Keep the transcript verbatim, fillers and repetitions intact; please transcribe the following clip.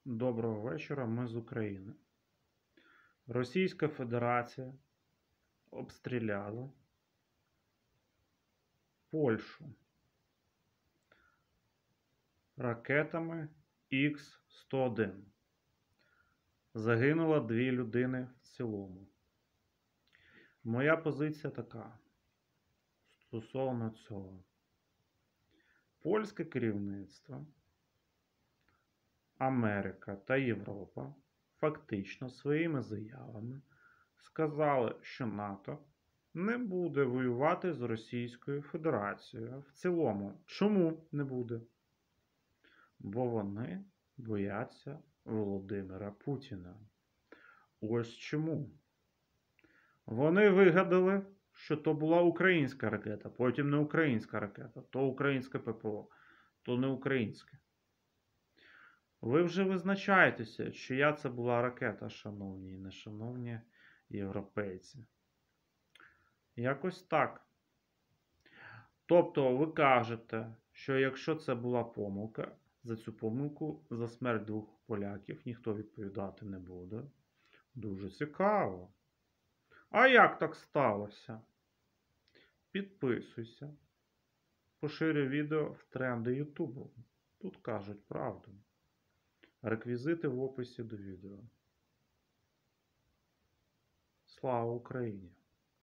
Доброго вечора, ми з України. Російська Федерація обстріляла Польщу ракетами ікс сто один. Загинуло дві людини в цілому. Моя позиція така стосовно цього. Польське керівництво, Америка та Європа фактично своїми заявами сказали, що НАТО не буде воювати з Російською Федерацією в цілому. Чому не буде? Бо вони бояться Володимира Путіна. Ось чому. Вони вигадали, що то була українська ракета, потім не українська ракета, то українське ППО, то не українське. Ви вже визначаєтеся, чия це була ракета, шановні і нешановні європейці. Якось так. Тобто ви кажете, що якщо це була помилка, за цю помилку, за смерть двох поляків ніхто відповідати не буде. Дуже цікаво. А як так сталося? Підписуйся. Поширюй відео в тренди Ютубу. Тут кажуть правду. Реквізити в описі до відео. Слава Україні!